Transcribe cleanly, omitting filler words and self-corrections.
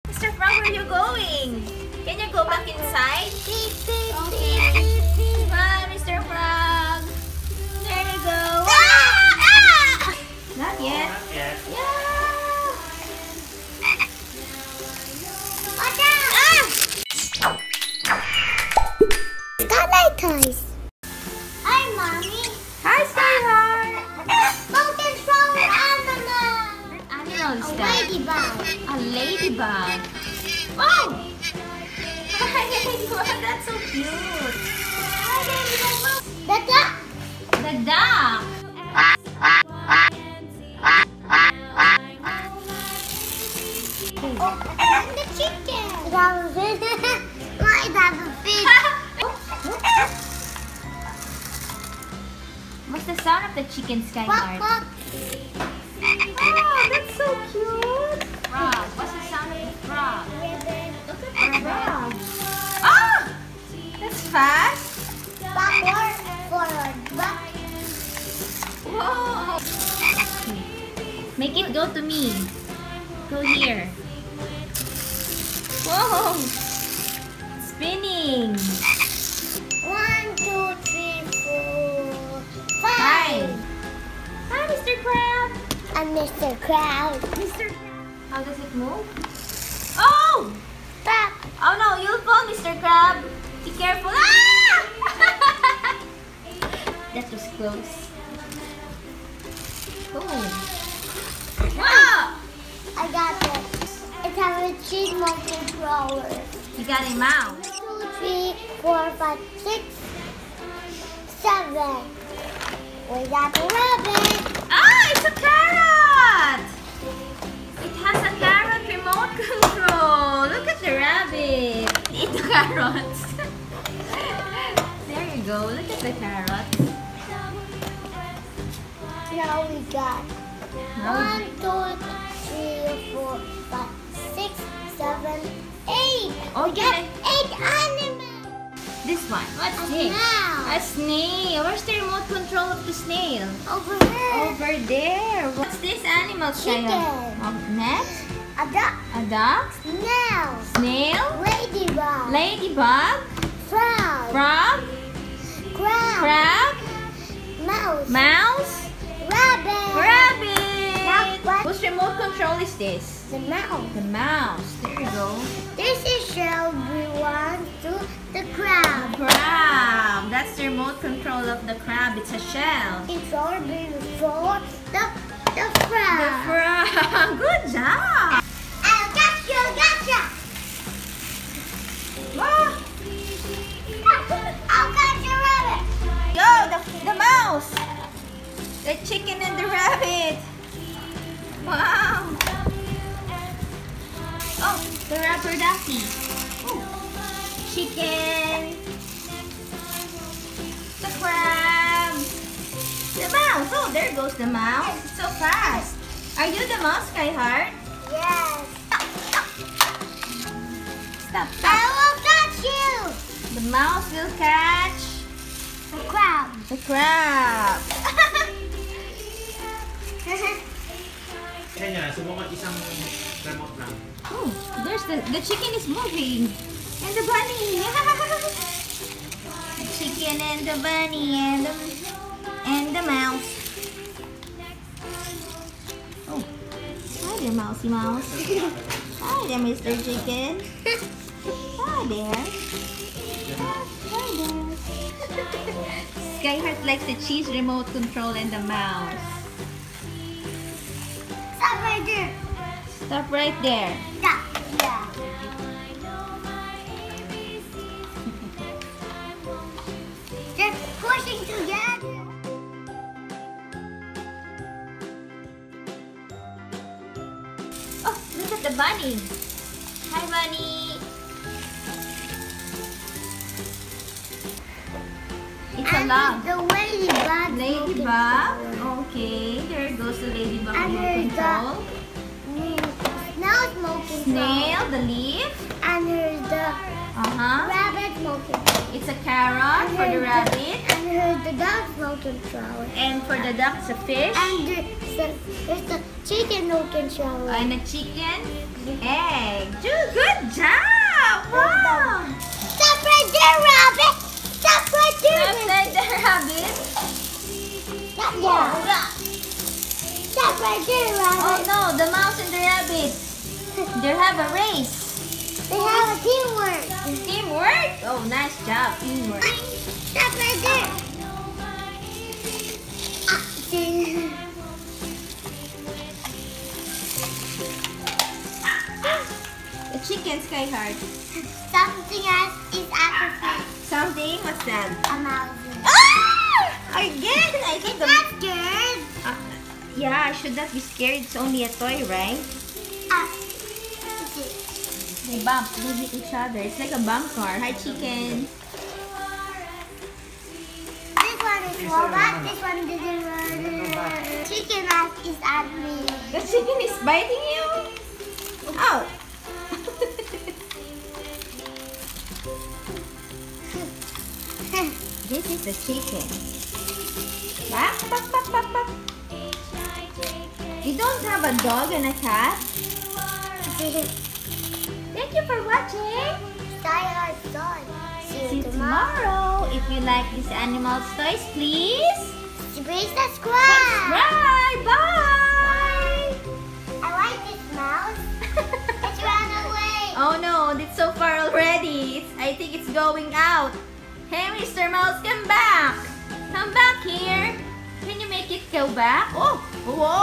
Mr. Frog, where are you going? Can you go back inside? Okay. Bye, Mr. Frog. There you go. Not yet. Not yet. Yeah. Cuddly toys. Hi, Mommy. Hi, Skyheart. Mountain frog animal. What animal is A that? ladybug. A ladybug. Oh! That's so cute. The duck. The duck. And the chicken. Why that a fish? What's the sound of the chicken, Quack, Skyheart? quack. Oh, that's so cute. Frog. What's the sound of the frog? Look at the frog. Ah! That's fast. Backward, forward, back. Whoa! Make it go to me. Go here. Whoa! Spinning. 1, 2, 3, 4, 5. Hi. Hi, Mr. Crab. And Mr. Crab. Mr. Crab. How does it move? Oh! Crab. Oh no, you'll fall, Mr. Crab. Be careful. Ah! That was close. Oh. Wow! I got it. It has a cheese multi-controller. You got a mouse. 2, 3, 4, 5, 6, 7. We got a rabbit. Ah, it's a carrot! It has a carrot remote control. Look at the rabbit. Eat the carrots. There you go. Look at the carrot. Now we got Now 1, 2, 3, 4, 5, 6, 7, 8. We got Okay. 8 animals. This one. What's A this? snail. A snail. Where's the remote control of the snail? Over here. Over there. What's this animal, Shaya? Chicken. Net? A duck. A duck? Snail. Snail? Ladybug. Ladybug? Frog. Frog? Crab. Crab? Mouse. Mouse? Rabbit. Rabbit! What? Whose remote control is this? The mouse. The mouse. There you go. This is shall belong to the crab. Crab. That's the remote control of the crab. It's a shell. Control before the The crab. frog. Good job. I'll gotcha. Wow. I'll gotcha rabbit. Go, the mouse. The chicken and the rabbit. Wow. Oh, the rubber ducky. Oh. Chicken. The crab. The mouse. Oh, there goes the mouse. It's so fast. Are you the mouse, Skyheart? Yes. Stop, I stop. will catch you. The mouse will catch The crab. the crab. Kaya niya, subukan isang remote lang. Oh, there's the chicken is moving. And the bunny. The chicken and the bunny and the mouse. Oh. Hi there, Mousy Mouse. Hi there, Mr. Chicken. Hi there. Hi there. Skyheart likes the cheese remote control and the mouse. Stop right there. Stop right there. Yeah. Just pushing together. Oh, look at the bunny. Hi, bunny. It's a And log. the ladybug. Ladybug. Okay, there goes the ladybug And remote there's control. Snail smoking. Snail, the leaf. And here's the rabbit smoking. It's a carrot for the rabbit. And here's the dog smoking flower. And for the duck, it's a fish. And there's the chicken smoking shower. And a chicken. Egg. Juice. job! Wow! Stop right there, rabbit! Stop right there! Outside the rabbit. Stop there! Stop right there, Oh rabbit! no, the mouse and the rabbit. They have a race. They have a teamwork. Teamwork? Oh, nice job. Teamwork. Stop right there. The chicken, Skyheart. Something else is after Something? What's that? a mouse. Ah! Again! I think the... Not scared. Yeah, I should not be scared. It's only a toy, right? They bump. They hit each other. It's like a bump car. Hi, chicken. This one is robot. This one didn't run. Chicken mouth is at me. The chicken is biting you? Oh! This is the chicken. Bak, bak, bak, bak, bak. You don't have a dog and a cat? Thank you for watching. Skyheart done. See you tomorrow. If you like these animals toys, please Please subscribe. subscribe. Bye. I like this mouse. It's run away. Oh no, it's so far already. I think it's going out. Hey, Mr. Mouse, come back. Come back here. Can you make it go back? Oh, whoa.